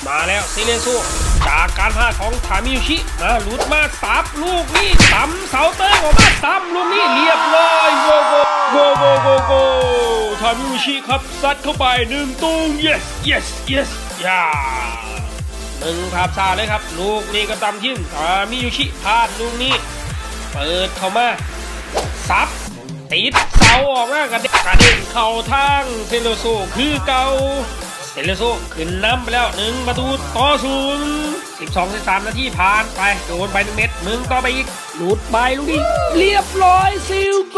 มาแล้วซิเลโซจากการพลาดของทามิยุชิหลุดมาซับลูกนี้ซ้ำเสาเตยออกมาซ้ำลูกนี้เรียบร้อยโกทามิยุชิครับซัดเข้าไป1ตุ้ง yes ย่า1ภาพช้าเลยครับลูกนี้ก็ตามทิ้งทามิยุชิพลาดลูกนี้เปิดเข้ามาซับติดเสาออกมากระเด็นเข้าทางเซเลโซคือเก่าเซเลโซขึ้นนำไปแล้ว1-0 12-13 นาทีผ่านไปโดนไป1 เม็ดต่อไปอีกหลุดไปลูกนี้เรียบร้อยซิลโก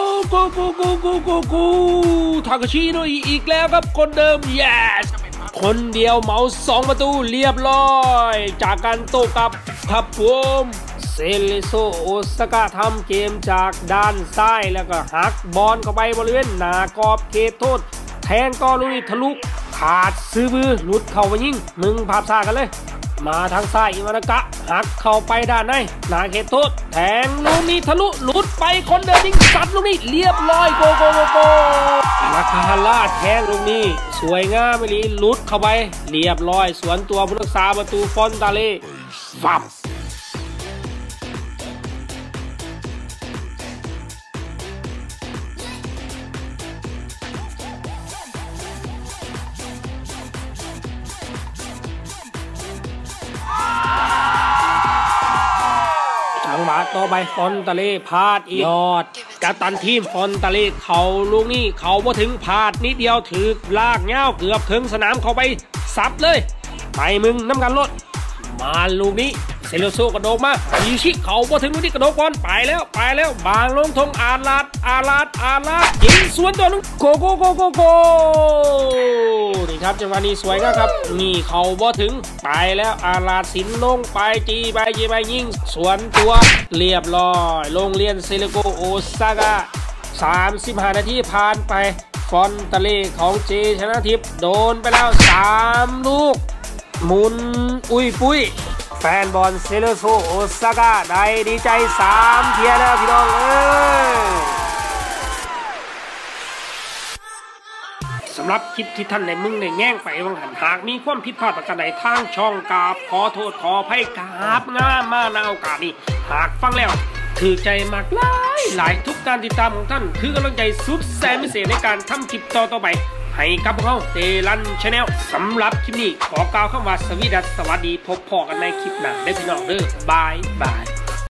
ทาคาชิโนอิอีกแล้วครับคนเดิม yes คนเดียวเหมา2 ประตูเรียบร้อยจากการโต้กลับครับผมเซเลโซโอซากะทำเกมจากด้านซ้ายแล้วก็หักบอลเข้าไปบริเวณหน้ากรอบเขตโทษแทงก็ลูกนี้ทะลุขาดซื้อมือหลุดเข้าไปยิง1ภาพช้ากันเลยมาทางซ้ายอิวานากะหักเข้าไปด้านในหน้าเขตโทษแทงลูกนี้ทะลุหลุดไปคนเดินยิงสัดลูกนี้เรียบร้อยโกนาคาฮาร่าแทงลูกนี้สวยงามเลยหลุดเข้าไปเรียบร้อยสวนตัวผู้รักษาประตูฟอนตาเล่ฟับจังหวะต่อไปฟอนตาเล่พลาดอีกยอดกัปตันทีมฟอนตาเล่เขาลูกนี้เขาพอถึงพลาดนิดเดียวถือลากเงาเกือบถึงสนามเขาไปซับเลยไปมึงน้ำกันรถมาลูกนี้เซเลโซกระโดดมายูชิเขาพอถึงลูกนี้กระโดดบอลไปแล้วบางลงทงอาลาดยิงสวนตัวนึงโกนี่ครับจังหวะนี้สวยครับนี่เขาพอถึงไปแล้วอาลาดสินลงไปจีไปยิงสวนตัวเรียบร้อยโรงเรียนเซเลโกโอซากะ35 นาทีผ่านไปฟอนตาเล่ของเจชนะทิพย์โดนไปแล้ว3 ลูกหมุนปุ้ยแฟนบอลเซเลโซโอซากะได้ดีใจ3 เทียแล้วพี่น้องสำหรับคลิปที่ท่านในมึงในแง่งไปวังหันหากมีความผิดพลาดประการใดทางช่องกราบขอโทษขออภัยกราบง่ามาในโอกาสนี้หากฟังแล้วถือใจมากหลายทุกการติดตามของท่านคือกำลังใจสุดแสนพิเศษในการทำคลิปต่อไปให้กับพวกเราเตลันชาแนลสำหรับคลิปนี้ขอกล่าวคำว่าสวัสดีพบพอกันในคลิปหน้าได้พี่น้องเด้อบาย